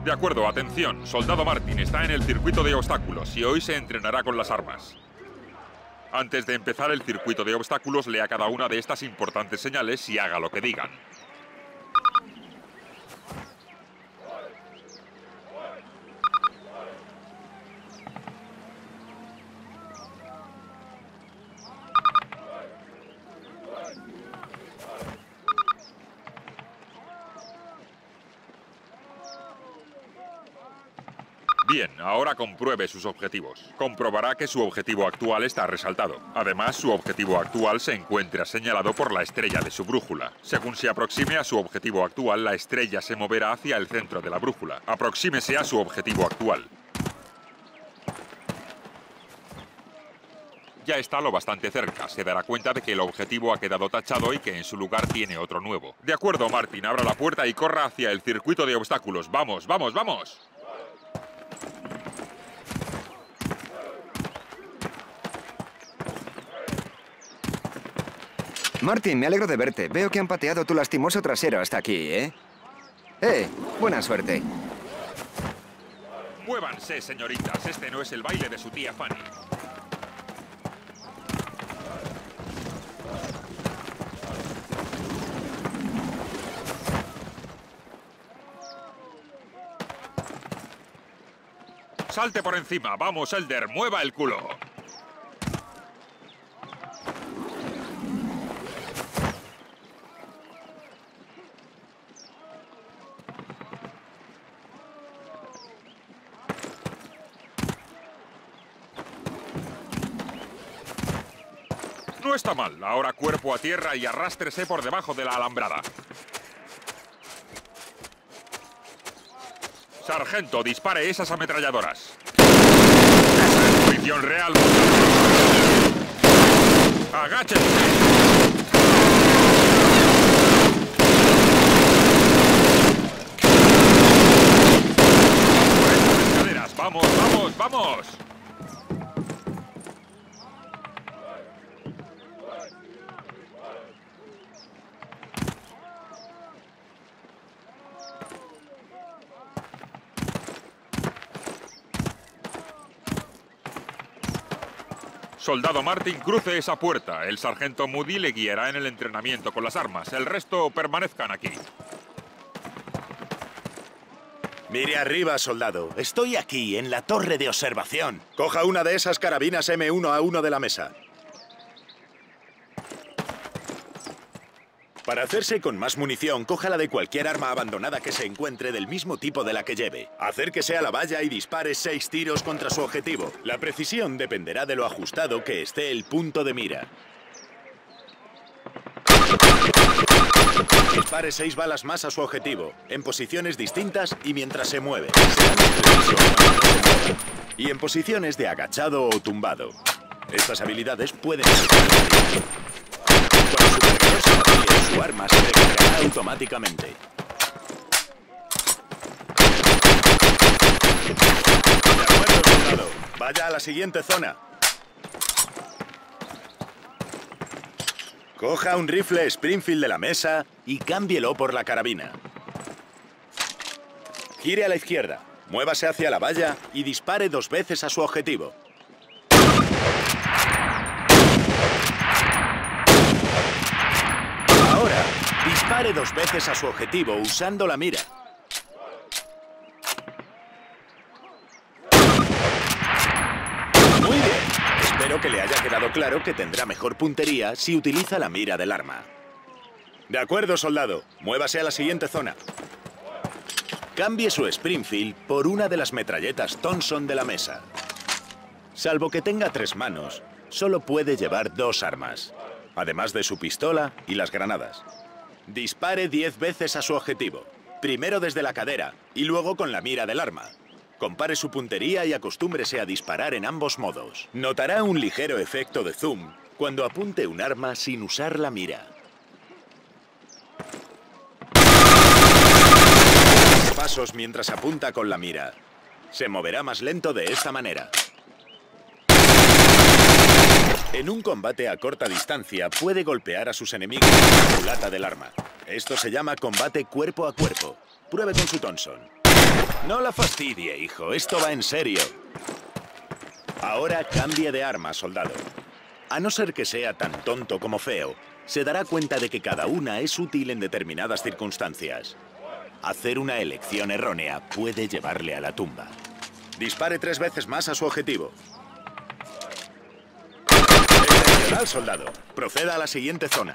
De acuerdo, atención. Soldado Martin está en el circuito de obstáculos y hoy se entrenará con las armas. Antes de empezar el circuito de obstáculos, lea cada una de estas importantes señales y haga lo que digan. Bien, ahora compruebe sus objetivos. Comprobará que su objetivo actual está resaltado. Además, su objetivo actual se encuentra señalado por la estrella de su brújula. Según se aproxime a su objetivo actual, la estrella se moverá hacia el centro de la brújula. Aproxímese a su objetivo actual. Ya está lo bastante cerca. Se dará cuenta de que el objetivo ha quedado tachado y que en su lugar tiene otro nuevo. De acuerdo, Martin, abra la puerta y corra hacia el circuito de obstáculos. ¡Vamos, vamos, vamos! Martin, me alegro de verte. Veo que han pateado tu lastimoso trasero hasta aquí, ¿eh? Buena suerte. Muévanse, señoritas. Este no es el baile de su tía Fanny. Salte por encima. Vamos, Elder. Mueva el culo. No está mal. Ahora cuerpo a tierra y arrástrese por debajo de la alambrada. Sargento, dispare esas ametralladoras. Esa es munición real. ¡Agáchense! ¡Por estas escaleras! ¡Vamos, vamos, vamos! Soldado Martin, cruce esa puerta. El sargento Moody le guiará en el entrenamiento con las armas. El resto permanezcan aquí. Mire arriba, soldado. Estoy aquí, en la torre de observación. Coja una de esas carabinas M1A1 de la mesa. Para hacerse con más munición, cójala de cualquier arma abandonada que se encuentre del mismo tipo de la que lleve. Acérquese a la valla y dispare 6 tiros contra su objetivo. La precisión dependerá de lo ajustado que esté el punto de mira. Dispare 6 balas más a su objetivo, en posiciones distintas y mientras se mueve. Será más preciso cuando no se mueva. Y en posiciones de agachado o tumbado. Estas habilidades pueden ser... Cuando su cargador se vacíe, su arma se recargará automáticamente. De acuerdo, soldado. Vaya a la siguiente zona. Coja un rifle Springfield de la mesa y cámbielo por la carabina. Gire a la izquierda, muévase hacia la valla y dispare 2 veces a su objetivo. Ahora, dispare 2 veces a su objetivo usando la mira. Muy bien. Espero que le haya quedado claro que tendrá mejor puntería si utiliza la mira del arma. De acuerdo, soldado. Muévase a la siguiente zona. Cambie su Springfield por una de las metralletas Thompson de la mesa. Salvo que tenga 3 manos, solo puede llevar 2 armas, además de su pistola y las granadas. Dispare 10 veces a su objetivo, primero desde la cadera y luego con la mira del arma. Compare su puntería y acostúmbrese a disparar en ambos modos. Notará un ligero efecto de zoom cuando apunte un arma sin usar la mira. Pasos mientras apunta con la mira. Se moverá más lento de esta manera. En un combate a corta distancia puede golpear a sus enemigos con la culata del arma. Esto se llama combate cuerpo a cuerpo. Pruebe con su Thompson. No la fastidie, hijo. Esto va en serio. Ahora cambie de arma, soldado. A no ser que sea tan tonto como feo, se dará cuenta de que cada una es útil en determinadas circunstancias. Hacer una elección errónea puede llevarle a la tumba. Dispare 3 veces más a su objetivo. Excepcional, soldado. Proceda a la siguiente zona.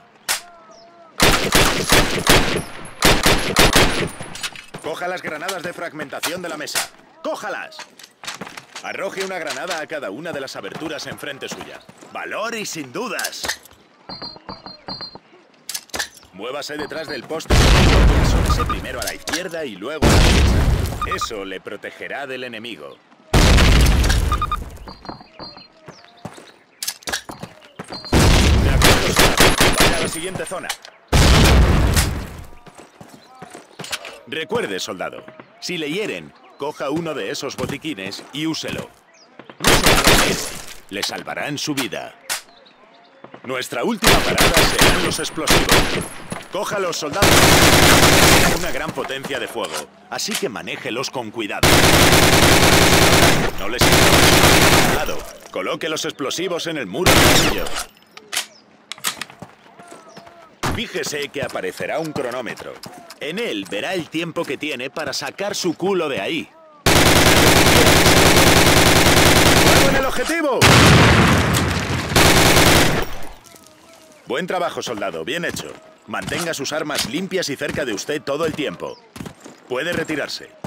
Coja las granadas de fragmentación de la mesa. ¡Cójalas! Arroje una granada a cada una de las aberturas enfrente suya. ¡Valor y sin dudas! Muévase detrás del poste y asómese primero a la izquierda y luego a la derecha. Eso le protegerá del enemigo. De acuerdo, soldado. Vaya a la siguiente zona. Recuerde, soldado, si le hieren, coja uno de esos botiquines y úselo. No se haga miedo, le salvarán su vida. Nuestra última parada serán los explosivos. Cójalos, soldados. Tienen una gran potencia de fuego, así que manéjelos con cuidado. No les cuidado. Coloque los explosivos en el muro amarillo. Fíjese que aparecerá un cronómetro. En él verá el tiempo que tiene para sacar su culo de ahí. ¡Fuego en el objetivo! Buen trabajo, soldado. Bien hecho. Mantenga sus armas limpias y cerca de usted todo el tiempo. Puede retirarse.